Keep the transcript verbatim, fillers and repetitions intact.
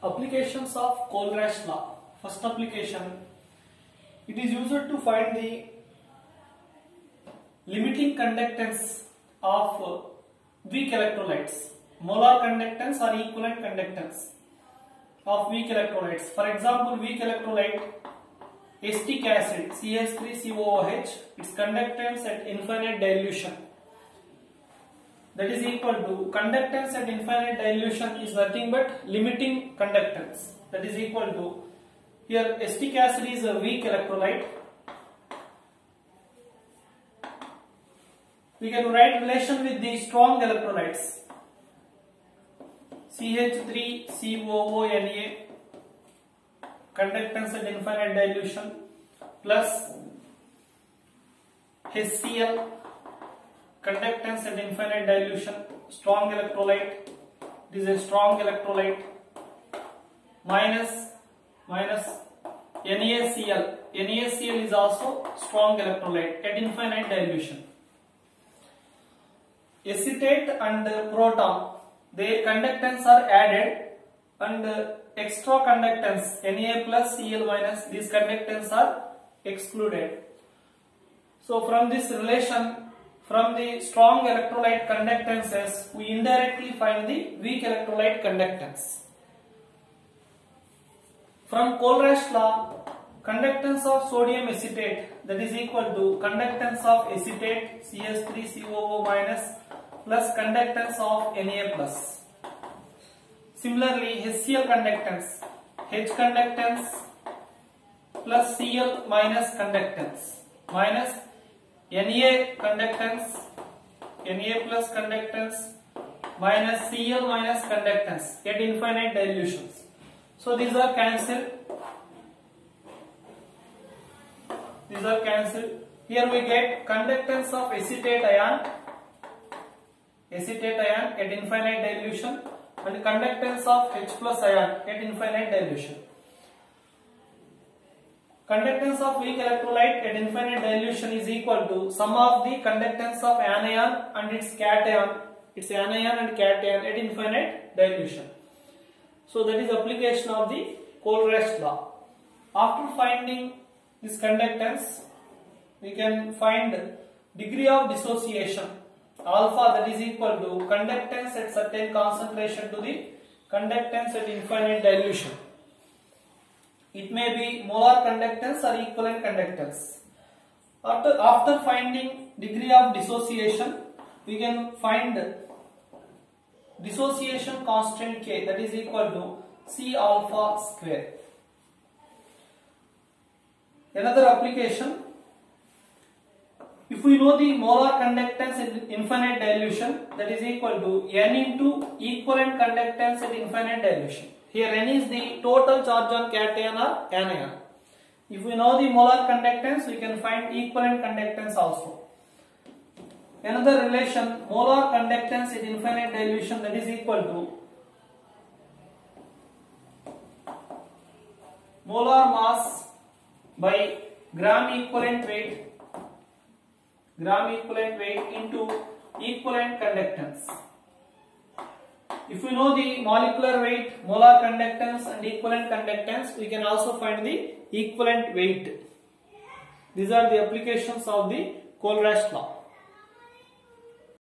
Applications of Kohlrausch law. First application, it is used to find the limiting conductance of weak electrolytes. Molar conductance or equivalent conductance of weak electrolytes. For example, weak electrolyte acetic acid C H three C O O H, its conductance at infinite dilution, that is equal to conductance at infinite dilution is nothing but limiting conductance, that is equal to, here acetic acid is a weak electrolyte. We can write relation with the strong electrolytes C H three C O O N A, conductance at infinite dilution, plus H C l, conductance at infinite dilution, strong electrolyte, this is a strong electrolyte, minus minus NaCl. NaCl is also strong electrolyte at infinite dilution. Acetate and proton, their conductance are added, and extra conductance Na plus Cl minus, these conductance are excluded. So from this relation, from the strong electrolyte conductances, we indirectly find the weak electrolyte conductance. From Kohlrausch law, conductance of sodium acetate, that is equal to conductance of acetate C H three C O O minus plus conductance of Na plus. Similarly, H C l conductance, H conductance plus Cl minus conductance minus Na conductance, Na plus conductance minus Cl minus conductance at infinite dilutions. So these are cancelled. These are cancelled. Here we get conductance of acetate ion, acetate ion at infinite dilution, and conductance of H plus ion at infinite dilution. Conductance of weak electrolyte at infinite dilution is equal to sum of the conductance of anion and its cation, its anion and cation at infinite dilution. So that is application of the Kohlrausch law. After finding this conductance, we can find degree of dissociation alpha, that is equal to conductance at certain concentration to the conductance at infinite dilution. It may be molar conductance or equivalent conductance. After, after finding degree of dissociation, we can find dissociation constant K, that is equal to C alpha square. Another application, if we know the molar conductance at infinite dilution, that is equal to N into equivalent conductance at infinite dilution. Here N is the total charge on cation or anion. If we know the molar conductance, we can find equivalent conductance also. Another relation, molar conductance at infinite dilution, that is equal to molar mass by gram equivalent weight, gram equivalent weight into equivalent conductance. If we know the molecular weight, molar conductance and equivalent conductance, we can also find the equivalent weight. These are the applications of the Kohlrausch law.